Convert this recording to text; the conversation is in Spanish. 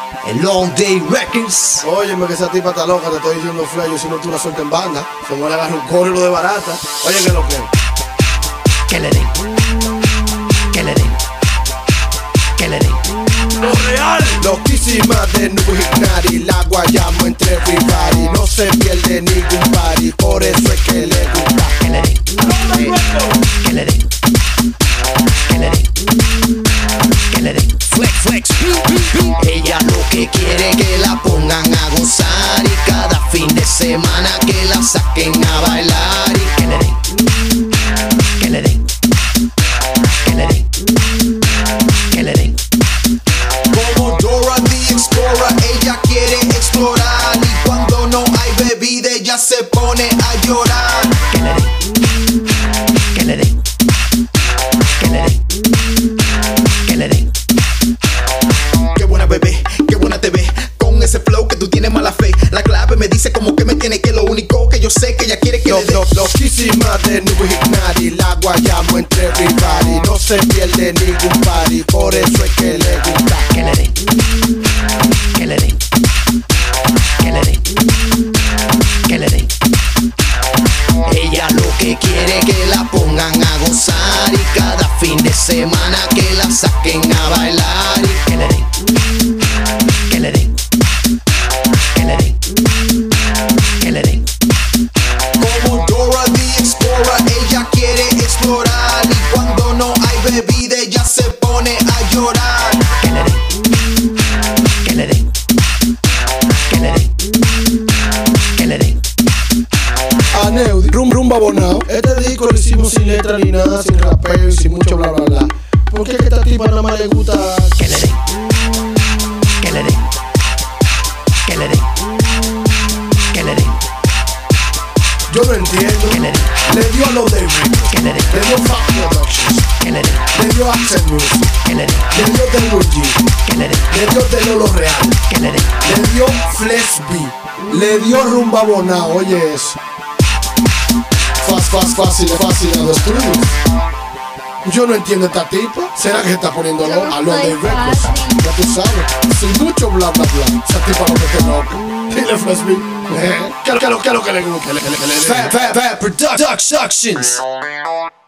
El Long Day Records. Óyeme que esa tipa está loca, te estoy diciendo Flair, yo si no tú la suelta en banda. Se me le agarra un coro de barata. Oye que lo que. Que le den. Que le den. Que le den. Lo real. Loquísima de Nubu Hignari, la guayamo entre everybody. No se pierde ningún party, por eso es que le gusta. Que le den. Que le den. Que le den. Que le den. Flex, flex. Ella lo que quiere es que la pongan a gozar y cada fin de semana que la saquen a bailar y que le den. Que le den. Que le den. Que le den. Como Dora the Explorer, ella quiere explorar y cuando no hay bebida ella se pone a llorar. Que le den. Que le den. Que le den. Que le den. Qué buena bebé, qué buena te ve. Con ese flow que tú tienes mala fe. La clave me dice como que me tiene, que lo único que yo sé que ella quiere que le dé. Loquísima de Nubu Hignari, la guayamo entre everybody. No se pierde ningún party, por eso es que le gusta. Que le den. Que le den. Que le den. Que le den. Ella lo que quiere es que la pongan a gozar y cada fin de semana que la saquen a bailar y que le den. Que le den. Que le den. Que le den. Como Dora the Explorer, ella quiere explorar y cuando no hay bebida ella se pone a llorar. Que le den. Que le den. Que le den. Que le den. A Neudi, rumba bonao. Este disco lo hicimos sin letra ni nada, sin rapeo y sin mucho bla bla bla. Porque es que a esta tipa nada más le gusta. Que le den. Que le den. Que le den. Que le den. Yo no entiendo. Que le den. Le dio a los de Records, Que le den. le dio Fat Productions, Que le den. le dio AXXENT Music, Que le den. le dio Delwin, Que le den. le dio de Lo Real, Que le den. le dio Flex B, le dio rumba bonao. Oye eso. Fácil a los estudios. Yo no entiendo a esta tipa. ¿Será que se está poniéndolo a los de Records? Ya tú sabes, sin mucho bla bla bla. Esa tipa lo que te loca. Dile Flex B. ¿Qué es lo que le gusta? Fat Productions.